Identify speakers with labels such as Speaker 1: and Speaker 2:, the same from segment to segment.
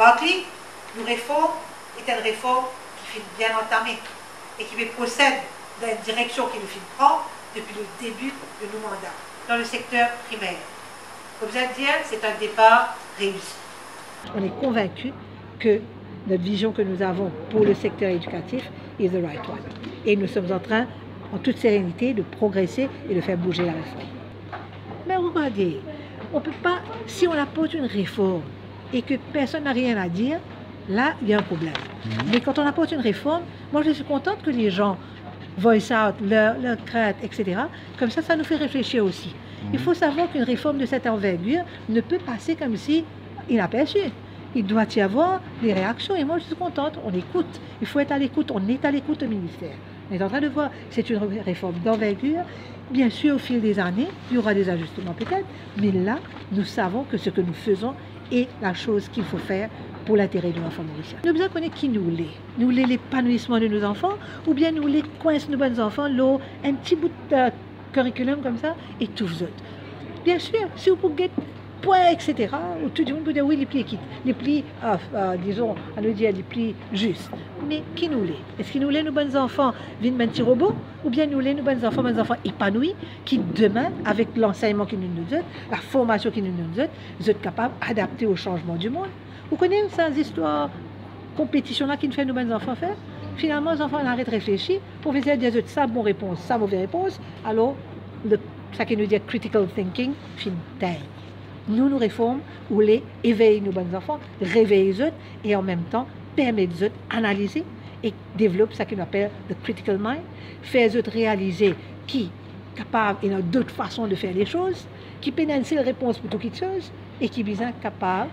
Speaker 1: Barclay, nous réforme est une réforme qui fait bien entamée et qui procède dans une direction qui nous prend depuis le début de nos mandats dans le secteur primaire. Comme vous allez dire, c'est un départ réussi. On est convaincu que notre vision que nous avons pour le secteur éducatif is the right one. Et nous sommes en train, en toute sérénité, de progresser et de faire bouger la réforme. Mais regardez, on ne peut pas, si on apporte une réforme et que personne n'a rien à dire, là, il y a un problème. Mais quand on apporte une réforme, moi je suis contente que les gens voice out leurs craintes, etc. Comme ça nous fait réfléchir aussi. Il faut savoir qu'une réforme de cette envergure ne peut passer comme si inaperçue. Il doit y avoir des réactions et moi je suis contente, on écoute. Il faut être à l'écoute, on est à l'écoute au ministère. On est en train de voir, c'est une réforme d'envergure. Bien sûr, au fil des années, il y aura des ajustements peut-être, mais là, nous savons que ce que nous faisons est la chose qu'il faut faire pour l'intérêt de l'enfant mauricien. Nous avons besoin de connaître qui nous l'est. Nous l'est l'épanouissement de nos enfants, ou bien nous l'est coince nos bons enfants, l'eau, un petit bout de curriculum comme ça, et tout vous autres. Bien sûr, si vous pouvez point, etc., ou tout le monde peut dire oui, les plis équites, les plis, disons, on le dit, les plis justes. Mais qui nous l'est? Est-ce qu'il nous l'est, nos bons enfants, viennent un petit robot, ou bien nous l'est, nos bons enfants épanouis, qui demain, avec l'enseignement qui nous donne, la formation qui nous donne, vous êtes capables d'adapter au changement du monde? Vous connaissez ces histoires, compétition-là qui nous fait nos bons enfants faire? Finalement, les enfants arrêtent de réfléchir pour vous dire ça, bonne réponse, ça, mauvaise réponse. Alors, ça qui nous dit critical thinking, fin dingue. Nous réformons, ou les éveiller nos bons enfants, réveiller les autres et en même temps permettre aux autres d'analyser et développer ce qu'on appelle le critical mind, faire les autres réaliser qui est capable et d'autres façons de faire les choses, qui peut une seule réponse pour toute chose et qui est capable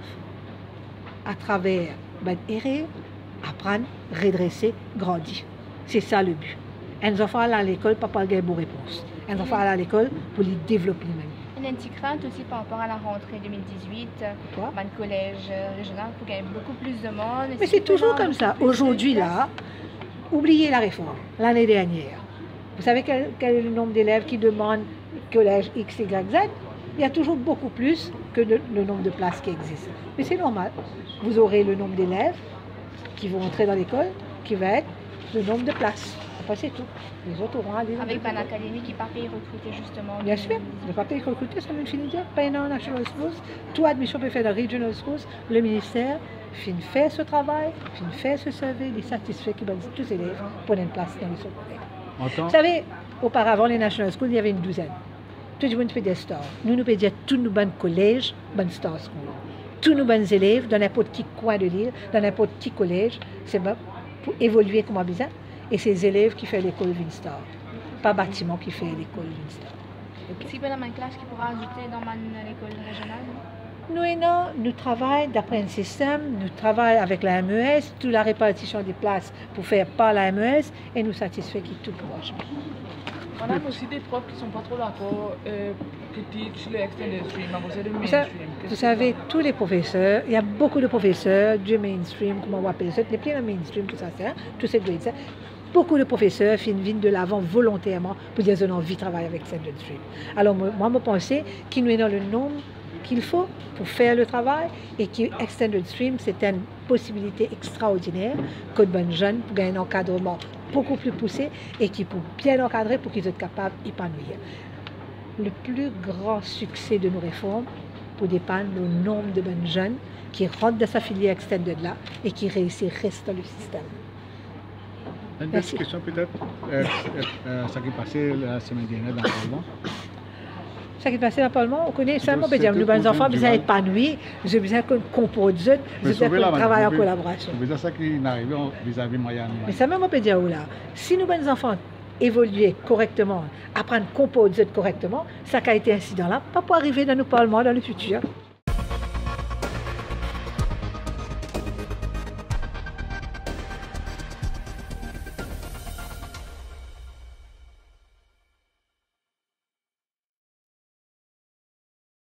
Speaker 1: à travers errer, apprendre, redresser, grandir. C'est ça le but. Les enfants à l'école, papa a une bonne réponse. Les enfants à l'école pour les développer eux-mêmes.
Speaker 2: Il y a une petite crainte aussi par rapport à la rentrée 2018, dans le collège régional, pour qu'il y ait beaucoup plus de monde.
Speaker 1: Mais c'est toujours comme ça. Aujourd'hui, là, oubliez la réforme, l'année dernière. Vous savez quel est le nombre d'élèves qui demandent collège X, Y, Z? Il y a toujours beaucoup plus que le nombre de places qui existent. Mais c'est normal. Vous aurez le nombre d'élèves qui vont entrer dans l'école, qui va être le nombre de places. Après, c'est tout. Les autres auront aller.
Speaker 2: Avec une académie qui ne pas payer recruter justement.
Speaker 1: Bien sûr. Ne pas payer recruter, ça veut dire pas dans National Schools. Toute admission peut faire dans Regional Schools. Le ministère fait ce travail, fait ce survey, il est satisfait qu'il va dire tous les élèves pour une place dans le secondaire. Vous savez, auparavant, les National Schools, il y avait une douzaine. Tout le monde fait des stars. Nous pouvons dire tous nos bons collèges, bonnes star schools. Tous nos bons élèves, dans n'importe quel coin de l'île, dans n'importe quel collège, c'est pour évoluer comme besoin. Et c'est les élèves qui font l'école Vinstar, pas bâtiment qui fait l'école Vinstar.
Speaker 2: Est-ce qu'il y a une classe qui pourra ajouter dans l'école régionale?
Speaker 1: Nous travaillons d'après un système, nous travaillons avec la MES, toute la répartition des places pour faire par la MES et nous satisfait qu'il tout proche.
Speaker 3: On a aussi des profs qui ne sont pas trop d'accord, qui teachent les extended stream, à cause de mainstream.
Speaker 1: Vous savez, tous les professeurs, il y a beaucoup de professeurs du mainstream, comment on appelle ça, les plein de mainstream, tout ça, tous ces grades, ça. Beaucoup de professeurs viennent de l'avant volontairement pour dire qu'ils ont envie de travailler avec Extended Stream. Alors moi, je pense qu'il nous est dans le nombre qu'il faut pour faire le travail et que Extended Stream, c'est une possibilité extraordinaire que de jeunes pour gagner un encadrement beaucoup plus poussé et qui pour bien encadrer pour qu'ils soient capables d'épanouir. Le plus grand succès de nos réformes pour dépendre du nombre de bonnes jeunes qui rentrent dans sa filière Extended là et qui réussissent à rester dans le système.
Speaker 4: Une dernière question peut-être, ce qui est passé la semaine dernière dans le Parlement.
Speaker 1: Ce qui est passé dans le Parlement, on connaît seulement, nous, les enfants, nous sommes épanouis, nous avons besoin qu'on comporte, nous avons besoin qu'on travaille en collaboration.
Speaker 4: C'est ça qui est arrivé vis-à-vis de Moyenne.
Speaker 1: Mais ça même, on peut dire, là, si nous, les enfants, évoluer correctement, apprendre à composer correctement, ça qui a été incident là, pas pour arriver dans nos parlements dans le futur.